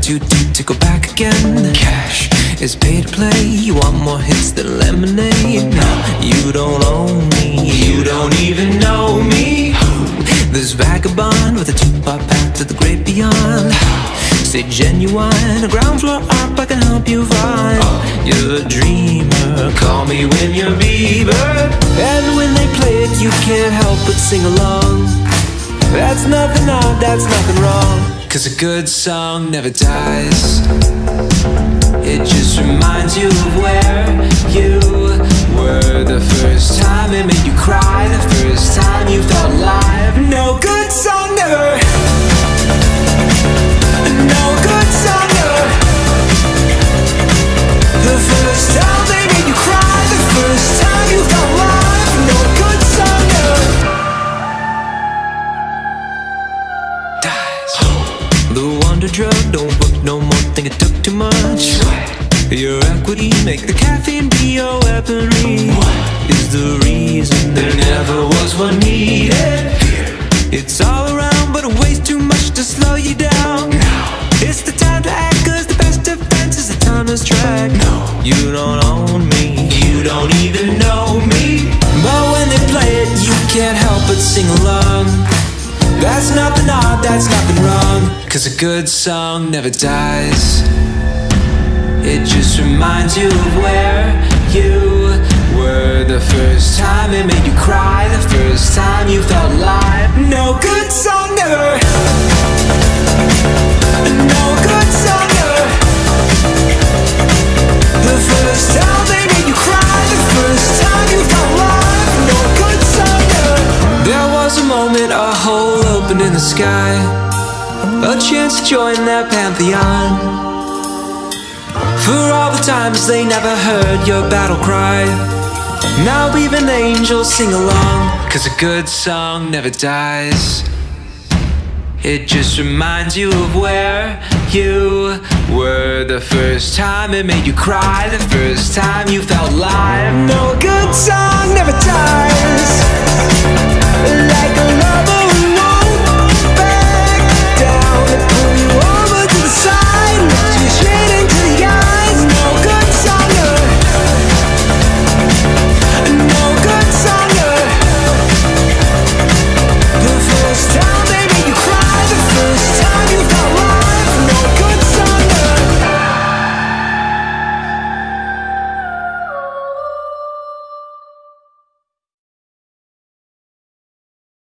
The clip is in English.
too deep to go back again. Cash is pay to play. You want more hits than lemonade. No, you don't own me. You don't even know me. This vagabond with a two-part path to the great beyond. Say genuine, a ground floor up, I can help you find. You're a dreamer, call me when you're Bieber. And when they play it, you can't help but sing along. That's nothing odd, that's nothing wrong. 'Cause a good song never dies. It just reminds you of where you were the first time it made you cry, the first time you felt alive. No good song never. No good song never. The first time they made you cry, the first time you felt alive. No good song never dies. The wonder drug don't work no more, think it took too much. Your equity, make the caffeine be your weaponry. Is the reason there never was one needed. It's all around, but it weighs too much to slow you down. It's the time to act, 'cause the best defense is the timeless track. You don't own me, you don't even know me. But when they play it, you can't help but sing along. That's nothing odd, that's nothing wrong. 'Cause a good song never dies. It just reminds you of where you were the first time it made you cry, the first time you felt alive. No good song never. No good song never. The first time they made you cry, the first time you felt alive. No good song never. There was a moment, a hole opened in the sky, a chance to join their pantheon. For all the times they never heard your battle cry, now even angels sing along. 'Cause a good song never dies. It just reminds you of where you were the first time it made you cry, the first time you felt alive. No good song never dies. Like a lover who won't back down, pull you over to the side, let you shade it.